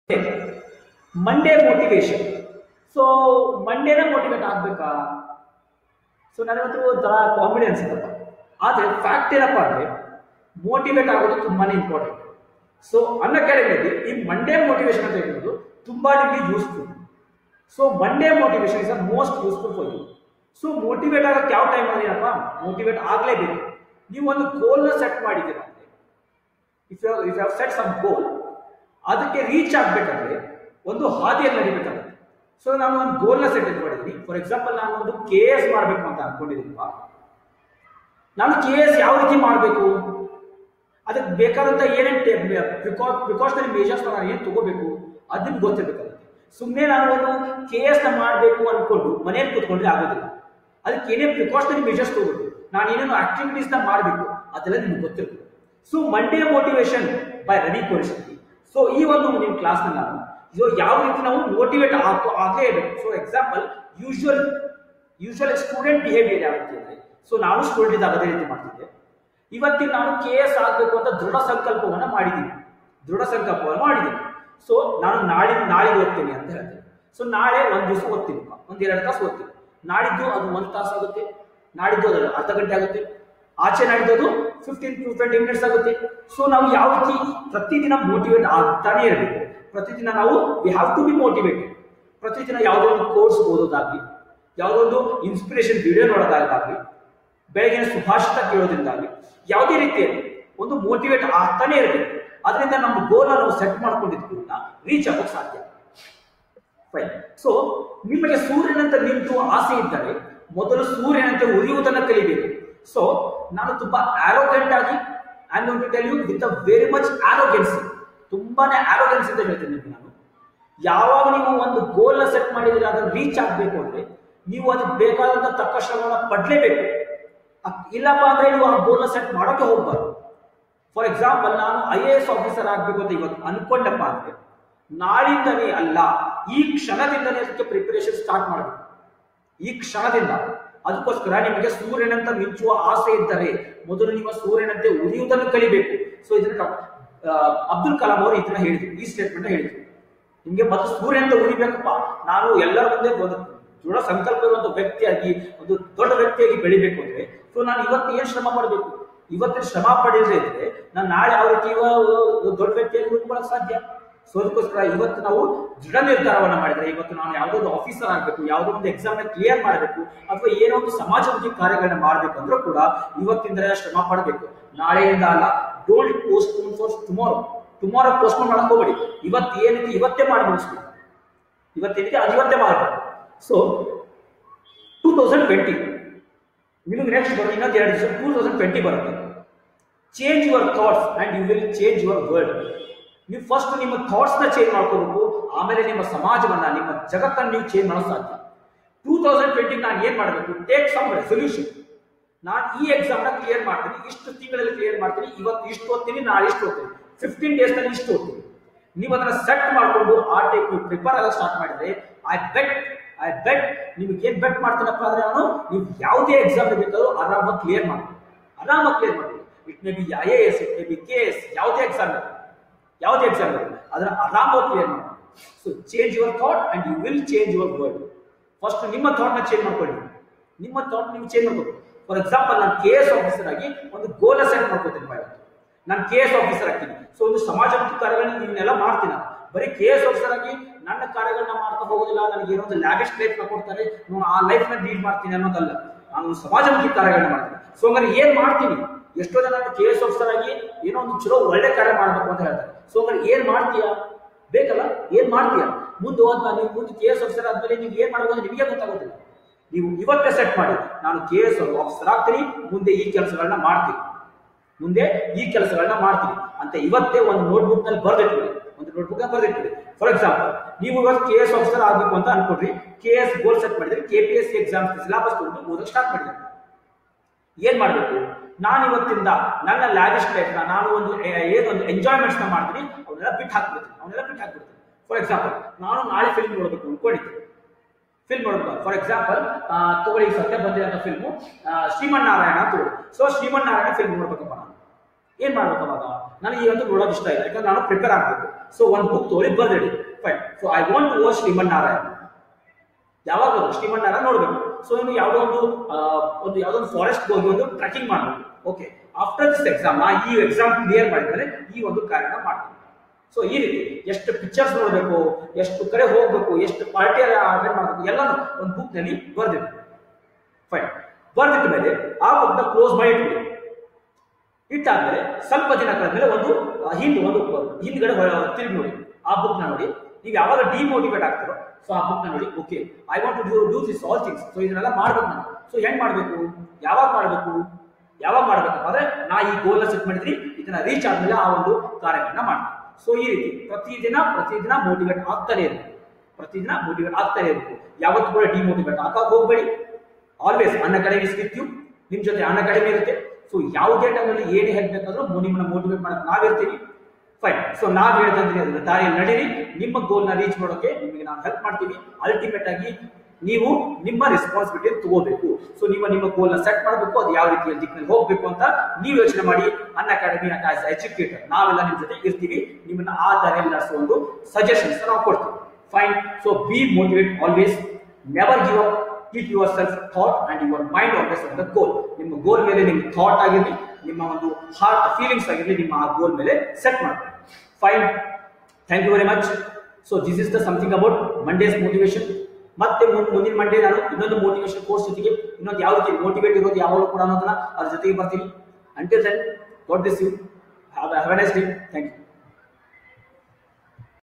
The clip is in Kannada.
Monday motivation. ಸೊ ಮಂಡೇನ ಮೋಟಿವೇಟ್ ಆಗಬೇಕಾ? ಸೊ ನನಗಂತೂ ಒಂಥರ ಕಾಮಿಡಿ ಅನ್ಸುತ್ತಪ್ಪ. ಆದರೆ ಫ್ಯಾಕ್ಟ್ ಏನಪ್ಪ ಅಂದರೆ ಮೋಟಿವೇಟ್ ಆಗೋದು ತುಂಬಾ ಇಂಪಾರ್ಟೆಂಟ್. ಸೊ ಅನ್ ಅಕಾಡೆಮಿಯಲ್ಲಿ ಈ ಮಂಡೇ ಮೋಟಿವೇಶನ್ ಅಂತ ಹೇಳಿರೋದು ತುಂಬಾ ನಿಮಗೆ useful. So Monday motivation is a most useful for you. So motivate ಆಗೋಕ್ಕೆ ಯಾವ ಟೈಮಲ್ಲಿ ಏನಪ್ಪ ಮೋಟಿವೇಟ್ ಆಗಲೇಬೇಕು. ನೀವು ಒಂದು ಗೋಲ್ನ ಸೆಟ್ ಮಾಡಿದ್ದೀರ ಅಂದರೆ if you have set some goal, ಅದಕ್ಕೆ ರೀಚ್ ಆಗಬೇಕಂದ್ರೆ ಒಂದು ಹಾದಿಯಲ್ಲಿ ನಡಿಬೇಕಾಗುತ್ತೆ. ಸೊ ನಾನು ಒಂದು ಗೋಲ್ನ ಸೆಟ್ ಮಾಡಿದ್ದೀನಿ. ಫಾರ್ ಎಕ್ಸಾಂಪಲ್ ನಾನು ಒಂದು KS ಮಾಡಬೇಕು ಅಂತ ಅನ್ಕೊಂಡಿದ್ದೀನಪ್ಪ. ನಾನು KS ಯಾವ ರೀತಿ ಮಾಡಬೇಕು, ಅದಕ್ಕೆ ಬೇಕಾದಂಥ ಏನೇನು ಪ್ರಿಕಾಷನರಿ ಮೇಜರ್ಸ್ ನಾನು ಏನು ತಗೋಬೇಕು ಅದನ್ನ ಗೊತ್ತಿರಬೇಕಾಗುತ್ತೆ. ಸುಮ್ಮನೆ ನಾನು ಒಂದು KS ಮಾಡಬೇಕು ಅಂದ್ಕೊಂಡು ಮನೇಲಿ ಕೂತ್ಕೊಂಡ್ರೆ ಆಗೋದಿಲ್ಲ. ಅದಕ್ಕೆ ಏನೇನು ಪ್ರಿಕಾಷನರಿ ಮೇಜರ್ಸ್ ತಗೋಬೇಕು, ನಾನು ಏನೇನು ಆಕ್ಟಿವಿಟೀಸ್ನ ಮಾಡಬೇಕು ಅದೆಲ್ಲ ನಿಮ್ಗೆ ಗೊತ್ತಿರಬೇಕು. So Monday motivation by Ravi Korishetti. So ಈ ಒಂದು ನಿಮ್ಮ ಕ್ಲಾಸ್ನ ನಾನು ಯಾವ ರೀತಿ ನಾವು ಮೋಟಿವೇಟ್ ಆಗೇ ಇರಬೇಕು. So example usual student behaviour ಯಾವ ರೀತಿ ಇದೆ. ಸೊ ನಾನು ಸ್ಟೂಡೆಂಟ್ ಇದ್ದಾಗ ಅದೇ ರೀತಿ ಮಾಡ್ತಿದ್ದೆ. ಇವತ್ತಿನ ನಾನು KS ಆಗಬೇಕು ಅಂತ ದೃಢ ಸಂಕಲ್ಪವನ್ನು ಮಾಡಿದ್ದೀನಿ. ಸೊ ನಾನು ನಾಳೆಗೆ ಓದ್ತೀನಿ ಅಂತ ಹೇಳ್ತೀನಿ. ಸೊ ನಾಳೆ ಒಂದು ದಿವಸ ಓದ್ತೀನಿ, ಒಂದು 2 ತಾಸು ಓದ್ತೀನಿ. ನಾಡಿದ್ದು ಅದು 1 ತಾಸು ಆಗುತ್ತೆ, ನಾಡಿದ್ದು ಅದು ಅರ್ಧ ಗಂಟೆ ಆಗುತ್ತೆ, ಆಚೆ ನಾಡಿದ್ದು ಅದು 15 to 20 ಮಿನಿಟ್ಸ್ ಆಗುತ್ತೆ. ಸೊ ನಾವು ಯಾವ ರೀತಿ ಪ್ರತಿದಿನ ಮೋಟಿವೇಟ್ ಆಗ್ತಾನೆ ಇರಬೇಕು. ಪ್ರತಿದಿನ ನಾವು we have to be motivated. ಪ್ರತಿದಿನ ಯಾವುದೋ ಒಂದು ಕೋರ್ಸ್ ಓದೋದಾಗಲಿ, ಯಾವುದೋ ಒಂದು ಇನ್ಸ್ಪಿರೇಷನ್ ವಿಡಿಯೋ ನೋಡೋದಾಗಲಿ, ಬೆಳಗಿನ ಸುಭಾಷಿತ ಕೇಳೋದ್ರಿಂದಾಗಲಿ, ಯಾವುದೇ ರೀತಿಯಲ್ಲಿ ಒಂದು ಮೋಟಿವೇಟ್ ಆಗ್ತಾನೆ ಇರಬೇಕು. ಅದರಿಂದ ನಮ್ಮ ಗೋಲ್ನ ನಾವು ಸೆಟ್ ಮಾಡ್ಕೊಂಡಿದ್ದು ರೀಚ್ ಆಗೋಕ್ಕೆ ಸಾಧ್ಯ. ಫೈನ್. ಸೊ ನಿಮಗೆ ಸೂರ್ಯನಂತೆ ನಿಂತು ಆಸೆ ಇದ್ದರೆ ಮೊದಲು ಸೂರ್ಯನಂತೆ ಉರಿಯುವುದನ್ನು ಕಲಿಬೇಕು. ಸೊ ನಾನು ತುಂಬಾ ಆರೋಗ್ಯಂಟ್ ಆಗಿ I am going to tell you with a very much arrogancy, ತುಂಬಾನೇ ಆರೋಗ್ಯನ್ಸ್ ಅಂತ ಹೇಳ್ತೀನಿ ನಿಮಗೆ ನಾನು. ಯಾವಾಗ ನೀವು ಒಂದು ಗೋಲ್ನ ಸೆಟ್ ಮಾಡಿದ್ರೆ ಅದನ್ನು ರೀಚ್ ಆಗಬೇಕು ಅಂದ್ರೆ ನೀವು ಅದಕ್ಕೆ ಬೇಕಾದಂಥ ತಕ್ಕ ಶ್ರಮವನ್ನು ಪಡಲೇಬೇಕು. ಇಲ್ಲಪ್ಪ ಅಂದ್ರೆ ನೀವು ಆ ಗೋಲ್ನ ಸೆಟ್ ಮಾಡೋಕೆ ಹೋಗ್ಬಾರ್ದು. ಫಾರ್ ಎಕ್ಸಾಂಪಲ್ ನಾನು IAS ಆಫೀಸರ್ ಆಗಬೇಕು ಅಂತ ಇವತ್ತು ಅನ್ಕೊಂಡಪ್ಪ ಅಂದ್ರೆ ನಾಳಿಂದನೇ ಅಲ್ಲ, ಈ ಕ್ಷಣದಿಂದನೇ ಅದಕ್ಕೆ ಪ್ರಿಪರೇಷನ್ ಸ್ಟಾರ್ಟ್ ಮಾಡಬೇಕು. ಈ ಕ್ಷಣದಿಂದ. ಅದಕ್ಕೋಸ್ಕರ ನಿಮಗೆ ಸೂರ್ಯನಂತ ಮಿಂಚುವ ಆಸೆ ಇದ್ದರೆ ಮೊದಲು ನೀವು ಸೂರ್ಯನಂತೆ ಉರಿಯುವುದನ್ನು ಕಲಿಬೇಕು. ಸೊ ಇದನ್ನ ಅಬ್ದುಲ್ ಕಲಾಂ ಅವರು ಇದನ್ನ ಹೇಳಿದ್ರು, ಈ ಸ್ಟೇಟ್ಮೆಂಟ್ ಹೇಳಿದ್ರು. ನಿಮಗೆ ಮೊದಲು ಸೂರ್ಯನಂತ ಉರಿಬೇಕಪ್ಪ, ನಾನು ಎಲ್ಲರ ಮುಂದೆ ಒಂದು ದೃಢ ಸಂಕಲ್ಪ ಇರುವಂತ ವ್ಯಕ್ತಿಯಾಗಿ, ಒಂದು ದೊಡ್ಡ ವ್ಯಕ್ತಿಯಾಗಿ ಬೆಳಿಬೇಕು ಅಂದ್ರೆ ಸೊ ನಾನು ಇವತ್ತು ಏನು ಶ್ರಮ ಪಡಬೇಕು. ಇವತ್ತಿನ ಶ್ರಮ ಪಡೆಯದೇ ಇದ್ರೆ ನಾನು ನಾಳೆ ಯಾವ ರೀತಿ ದೊಡ್ಡ ವ್ಯಕ್ತಿಯಾಗಿ ಉಳ್ಕೊಳ್ಳೋಕೆ ಸಾಧ್ಯ. ಸೊ ಅದಕ್ಕೋಸ್ಕರ ಇವತ್ತು ನಾವು ದೃಢ ನಿರ್ಧಾರವನ್ನು ಮಾಡಿದ್ರೆ, ಇವತ್ತು ನಾನು ಯಾವುದೋ ಒಂದು ಆಫೀಸರ್ ಆಗಬೇಕು, ಯಾವುದೋ ಒಂದು ಎಕ್ಸಾಮ್ನ ಕ್ಲಿಯರ್ ಮಾಡಬೇಕು, ಅಥವಾ ಏನೋ ಒಂದು ಸಮಾಜಮುಖಿ ಕಾರ್ಯಗಳನ್ನ ಮಾಡಬೇಕಂದ್ರೂ ಕೂಡ ಇವತ್ತಿಂದ ಶ್ರಮ ಪಡಬೇಕು, ನಾಳೆಯಿಂದ ಅಲ್ಲ. Don't postpone for tomorrow postpone ಮಾಡಕ್ ಹೋಗಬೇಡಿ. ಇವತ್ತು ಏನಿದೆ ಇವತ್ತೇ ಮಾಡಿ ಮುಗಿಸ್ಬೇಕು. ಇವತ್ತೇನಿದೆ ಅದು ಇವತ್ತೇ ಮಾಡಬೇಕು. ಸೊ 2020 ನಿಮಗೆ ನೆಕ್ಸ್ಟ್ ಬರೋ ಇನ್ನೊಂದು 2 ದಿವಸ 2020 ಬರುತ್ತೆ. Change your thoughts and you will change your world. ನೀವು ಫಸ್ಟ್ ನಿಮ್ಮ ಥಾಟ್ಸ್ನ ಚೇಂಜ್ ಮಾಡ್ಕೋಬೇಕು, ಆಮೇಲೆ ನಿಮ್ಮ ಸಮಾಜವನ್ನ, ನಿಮ್ಮ ಜಗತ್ತನ್ನು ನೀವು ಚೇಂಜ್ ಮಾಡೋ ಸಾಧ್ಯ. 2020 ನಾನು ಏನ್ ಮಾಡಬೇಕು, ಟೇಕ್ ಸಮ್ ರೆಸೊಲ್ಯೂಷನ್. ನಾನು ಈ ಎಕ್ಸಾಮ್ನ ಕ್ಲಿಯರ್ ಮಾಡ್ತೀನಿ, ಇಷ್ಟು ತಿಂಗಳಲ್ಲಿ ಕ್ಲಿಯರ್ ಮಾಡ್ತೀನಿ, ಇವತ್ತು ಇಷ್ಟು ಓದ್ತೀನಿ, ನಾಳೆ ಇಷ್ಟು ಓದ್ತೀನಿ, 15 ಡೇಸ್ ನಲ್ಲಿ ಇಷ್ಟು ಓದ್ತೀನಿ. ನೀವು ಅದನ್ನ ಸೆಟ್ ಮಾಡಿಕೊಂಡು ಆ ಟೈಪ್ ನೀವು ಪ್ರಿಪೇರ್ ಆಗಕ್ಕೆ ಸ್ಟಾರ್ಟ್ ಮಾಡಿದ್ರೆ ಐ ಬೆಟ್ ನಿಮ್ಗೆ ಏನ್ ಬೆಟ್ ಮಾಡ್ತೀನಪ್ಪ ಅಂದ್ರೆ ನಾನು ನೀವು ಯಾವುದೇ ಎಕ್ಸಾಮ್ ಬೇಕಾದ್ರೂ ಆರಾಮಾಗಿ ಕ್ಲಿಯರ್ ಮಾಡ್ತೀನಿ. It may be IAS, it may be KS, ಯಾವುದೇ ಎಕ್ಸಾಮ್ ಅದನ್ನ ಆರಾಮಾಗಿ ಕ್ಲಿಯರ್ ಮಾಡಿ. So change your thought and you will change your world. First ನಿಮ್ಮ ಥಾಟ್ನ ಚೇಂಜ್ ಮಾಡ್ಕೊಳ್ಳಿ. ನಿಮ್ಮ ಥಾಟ್ ನೀವು ಚೇಂಜ್ ಮಾಡ್ಕೋಬೇಕು. ಫಾರ್ ಎಕ್ಸಾಂಪಲ್ ನಾನು KS ಆಫೀಸರ್ ಆಗಿ ಒಂದು ಗೋಲ್ ಸೆಟ್ ಮಾಡ್ಕೋತೀನಿ. ನಾನು KS ಆಫೀಸರ್ ಆಗ್ತೀನಿ. ಸೊ ಒಂದು ಸಮಾಜಮುಖಿ ಕಾರ್ಯಗಳನ್ನ ಇವನ್ನೆಲ್ಲ ಮಾಡ್ತೀನಿ. ಬರೀ KS ಆಫೀಸರ್ ಆಗಿ ನನ್ನ ಕಾರ್ಯಗಳನ್ನ ಮಾಡ್ತಾ ಹೋಗೋದಿಲ್ಲ, ನನಗೆ ಏನೋ ಒಂದು ಲ್ಯಾವಿಶ್ ಲೈಫ್ ಕೊಡ್ತಾರೆ, ನಾನು ಆ ಲೈಫ್ ನ ಲೀಡ್ ಮಾಡ್ತೀನಿ ಅನ್ನೋದಲ್ಲ. ನಾನು ಸಮಾಜಮುಖಿ ಕಾರ್ಯಗಳನ್ನ ಮಾಡ್ತೀನಿ. ಸೊ ಹಂಗಾರೆ ಏನ್ ಮಾಡ್ತೀನಿ, ಎಷ್ಟೋ ಜನ KS ಆಫೀಸರ್ ಆಗಿ ಏನೋ ಒಂದು ಚಲೋ ಒಳ್ಳೆ ಕಾರ್ಯ ಮಾಡಬೇಕು ಅಂತ ಹೇಳ್ತಾರೆ. ಸೊ ಹಂಗಾರೆ ಏನ್ ಮಾಡ್ತೀಯಾ ಬೇಕಲ್ಲ, ಏನ್ ಮಾಡ್ತೀಯಾ ಮುಂದೆ ಹೋದ್ಮೇಲೆ ನೀವು ಮುಂದೆ KS ಆಫೀಸರ್ ಆದ್ಮೇಲೆ ನೀವು ಏನ್ ಮಾಡ್ಬೋದು ನಿಮಗೆ ಗೊತ್ತಾಗೋದಿಲ್ಲ. ನೀವು ಇವತ್ತೇ ಸೆಟ್ ಮಾಡಿ, ನಾನು KS ಆಫೀಸರ್ ಆಗ್ತೀನಿ, ಮುಂದೆ ಈ ಕೆಲಸಗಳನ್ನ ಮಾಡ್ತೀನಿ ಅಂತ ಇವತ್ತೇ ಒಂದು ನೋಟ್ಬುಕ್ ನಲ್ಲಿ ಬರೆದಿಟ್ಬಿಡಿ. ಫಾರ್ ಎಕ್ಸಾಂಪಲ್ ನೀವು ಇವತ್ತು KS ಆಫೀಸರ್ ಆಗಬೇಕು ಅಂತ ಅನ್ಕೊಂಡ್ರಿ, KS ಗೋಲ್ ಸೆಟ್ ಮಾಡಿದ್ರೆ, KPSC ಎಕ್ಸಾಮ್ಸ್ ಸಿಲೆಬಸ್ ತಗೊಂಡು ಓದಕ್ಕೆ ಸ್ಟಾರ್ಟ್ ಮಾಡಿದ್ರೆ ಏನ್ ಮಾಡ್ಬೇಕು, ನಾನು ಇವತ್ತಿಂದ ನನ್ನ ಲ್ಯಾವಿಶ್ ಲೈಫ್ ನಾನು ಒಂದು ಏನೊಂದು ಎಂಜಾಯ್ಮೆಂಟ್ಸ್ ನ ಮಾಡ್ತೀನಿ, ಅವನ್ನೆಲ್ಲ ಬಿಟ್ಟು ಹಾಕ್ಬಿಡ್ತೀನಿ. ಫಾರ್ ಎಕ್ಸಾಂಪಲ್ ನಾನು ನಾಳೆ ಫಿಲ್ಮ್ ನೋಡಬೇಕು ಅನ್ಕೊಂಡಿದ್ದೀನಿ. ಫಾರ್ ಎಕ್ಸಾಂಪಲ್ ತಗೊಳ್ಳಿ, ಸದ್ಯ ಬಂದಿರೋ ಫಿಲ್ಮು ಶ್ರೀಮನ್ನಾರಾಯಣ ಅಂತ. ಸೊ ಶ್ರೀಮನ್ನಾರಾಯಣ ಫಿಲ್ಮ್ ನೋಡ್ಬೇಕಪ್ಪ, ನಾನು ಏನ್ ಮಾಡ್ಬೇಕು ಅವಾಗ ನನಗೆ ಈ ಒಂದು ನೋಡೋದು ಇಷ್ಟ ಇಲ್ಲ, ಯಾಕಂದ್ರೆ ನಾನು ಪ್ರಿಪೇರ್ ಆಗಬೇಕು. ಸೊ ಒಂದು ಬುಕ್ ತೊಗೊಳ್ಳಿ, ಬರ್ದಿಡಿ. Fine. So I want to watch Shrimannarayana. ಯಾವಾಗ ಶ್ರೀಮನ್ನಾರಾಯಣ ನೋಡ್ಬೇಕು. ಸೊ ಇನ್ನು ಯಾವುದೋ ಯಾವುದೋ ಒಂದು ಫಾರೆಸ್ಟ್ ಹೋಗಿ ಒಂದು ಟ್ರೆಕಿಂಗ್ ಮಾಡಬೇಕು. ಓಕೆ, ಆಫ್ಟರ್ ದಿಸ್ ಎಕ್ಸಾಮ್ ನಾ ಈ ಎಕ್ಸಾಮ್ ಕ್ಲಿಯರ್ ಮಾಡಿದ್ರೆ ಈ ಒಂದು ಕಾರ್ಯನ ಮಾಡ್ತೀನಿ. ಸೊ ಈ ರೀತಿ ಎಷ್ಟು ಪಿಕ್ಚರ್ಸ್ ನೋಡಬೇಕು, ಎಷ್ಟು ಕಡೆ ಹೋಗ್ಬೇಕು, ಎಷ್ಟು ಪಾರ್ಟಿ ಅಟೆಂಡ್ ಮಾಡಬೇಕು, ಎಲ್ಲಾನು ಒಂದು ಬುಕ್ ನಲ್ಲಿ ಬರ್ದಿಟ್ಟು. ಫೈನ್. ಬರ್ದಿಟ್ಟ ಮೇಲೆ ಆ ಬುಕ್ ನ ಕ್ಲೋಸ್ ಮಾಡಿ ಇಟ್ಬಿಡಿ. ಇಟ್ಟಾದ್ಮೇಲೆ ಸ್ವಲ್ಪ ದಿನ ಕಳೆದ್ಮೇಲೆ ಒಂದು ಹಿಂದ್ಗಡೆ ತಿರುಗಿ ನೋಡಿ, ಆ ಬುಕ್ ನ ನೋಡಿ. ನೀವು ಯಾವಾಗ ಡಿಮೋಟಿವೇಟ್ ಆಗ್ತಾರೋ ಸೊ ಆ ಬುಕ್ ನ ನೋಡಿ. Okay, I want to do this all things. So ಇದನ್ನೆಲ್ಲ ಮಾಡ್ಬೇಕು ನಾನು. ಸೊ ಹೆಂಗ್ ಮಾಡ್ಬೇಕು, ಯಾವಾಗ ಮಾಡ್ಬೇಕಪ್ಪ ಅಂದ್ರೆ ನಾ ಈ ಗೋಲ್ ನ ಸೆಟ್ ಮಾಡಿದ್ರಿ, ಇದನ್ನ ರೀಚ್ ಆದ್ಮೇಲೆ ಆ ಒಂದು ಕಾರ್ಯಗಳನ್ನ ಮಾಡ್ತೀನಿ. ಸೊ ಈ ರೀತಿ ಪ್ರತಿದಿನ ಮೋಟಿವೇಟ್ ಆಗ್ತಾನೆ ಇರಬೇಕು. ಯಾವತ್ತೂ ಕೂಡ ಡಿಮೋಟಿವೇಟ್ ಆಗಕ್ಕೆ ಹೋಗ್ಬೇಡಿ. ಆಲ್ವೇಸ್ ಅನ್ ಅಕಾಡೆಮಿ ಇರ್ತೀವಿ, ನಿಮ್ ಜೊತೆ ಅನ್ ಅಕಾಡೆಮಿ ಇರುತ್ತೆ. ಸೊ ಯಾವುದೇ ಟೈಮಲ್ಲಿ ಏನೇ ಹೇಳ್ಬೇಕಾದ್ರೂ ನಿಮ್ಮನ್ನ ಮೋಟಿವೇಟ್ ಮಾಡಕ್ ನಾವಿರ್ತೀವಿ. ಫೈನ್. ಸೊ ನಾವ್ ಹೇಳ್ತಂದ್ರೆ ಅದನ್ನ ದಾರಿಯಲ್ಲಿ ನಡೀರಿ, ನಿಮ್ಮ ಗೋಲ್ ನ ರೀಚ್ ಮಾಡೋಕೆ ನಿಮಗೆ ನಾವು ಹೆಲ್ಪ್ ಮಾಡ್ತೀವಿ. ಅಲ್ಟಿಮೇಟ್ ಆಗಿ ನೀವು ನಿಮ್ಮ ರೆಸ್ಪಾನ್ಸಿಬಿಲಿಟಿ ತಗೋಬೇಕು. ಸೊ ನಿಮ್ಮ ಗೋಲ್ ನ ಸೆಟ್ ಮಾಡಬೇಕು, ಅದು ಯಾವ ರೀತಿಯ ದಿಕ್ಕಿನಲ್ಲಿ ಹೋಗ್ಬೇಕು ಅಂತ ನೀವು ಯೋಚನೆ ಮಾಡಿ. ಅನ್ ಅಕಾಡೆಮಿ ಆಸ್ ಎಜುಕೇಟರ್ ನಾವೆಲ್ಲ ನಿಮ್ ಜೊತೆ ಇರ್ತೀವಿ, ನಿಮ್ಮನ್ನ ಆ ದಾರಿಯಲ್ಲಿ ನಡೆಸುವ ಒಂದು ಸಜೆಷನ್ಸ್ ನಾವು ಕೊಡ್ತೀವಿ. Fine. So be motivate always, never give up, keep your self thought and your mind always on the goal. ನಿಮ್ಮ ಗೋಲ್ ಮೇಲೆ ನಿಮ್ಮ ಥಾಟ್ ಆಗಿರಲಿ, ನಿಮ್ಮ ಒಂದು ಹಾರ್ಟ್ ಫೀಲಿಂಗ್ಸ್ ಆಗಿರಲಿ, ನಿಮ್ಮ ಆ ಗೋಲ್ ಮೇಲೆ ಸೆಟ್ ಮಾಡಬೇಕು. Fine. Thank you very much. So this is the something about Monday's motivation. ಮತ್ತೆ ಮುಂದಿನ ಮಂಡೇ ನಾನು ಇನ್ನೊಂದು ಮೋಟಿವೇಶನ್ ಕೋರ್ಸ್ ಜೊತೆಗೆ ಇನ್ನೊಂದು ಯಾವ ರೀತಿ ಮೋಟಿವೇಟ್ ಇರೋದು ಯಾವಾಗಲೂ ಕೂಡ ಅನ್ನೋದನ್ನ ಅದ್ರ ಜೊತೆಗೆ ಬರ್ತೀನಿ. Until then, God bless you. Have a nice day. Thank you.